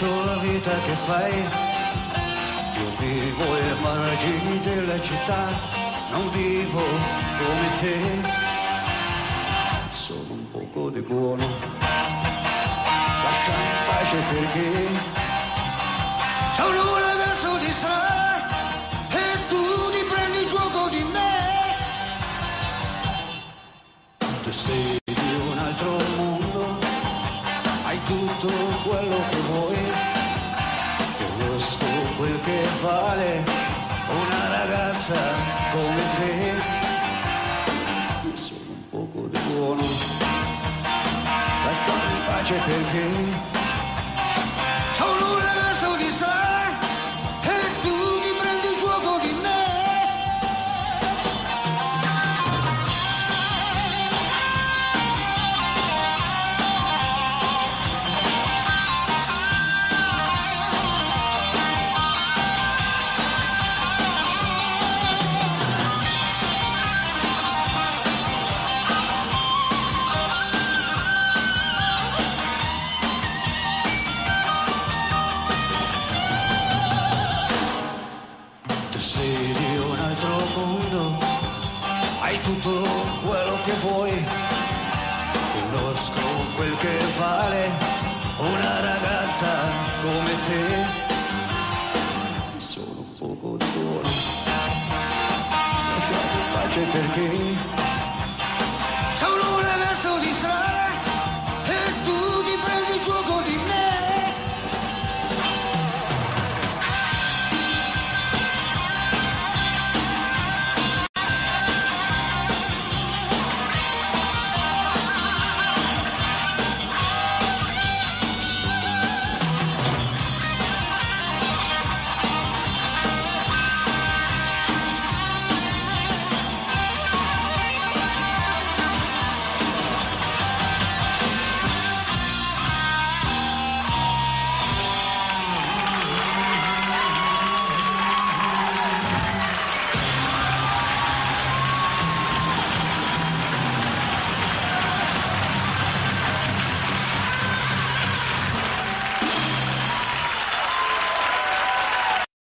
conosco la vita che fai. Io vivo ai margini della città, non vivo come te. Sono un poco di buono, lasciami in pace perché sono un ragazzo di strada e tu ti prendi gioco di me. Tu sei di un altro mondo, hai tutto quello che vuoi, conosco quel che vale una ragazza come te. Sono un poco di buono, lasciami in pace perché sono un ragazzo di strada e tu ti prendi gioco di me. Sei di un altro mondo, hai tutto quello che vuoi, conosco quel che vale una ragazza come te. Sono un poco di buono, lasciami in pace perché